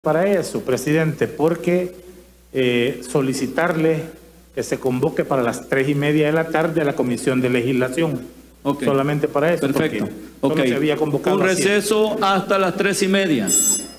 para eso, presidente, porque solicitarle que se convoque para las 3:30 de la tarde a la Comisión de Legislación. Okay. Solamente para eso. Perfecto. Solo se había convocado un receso hasta las 3:30.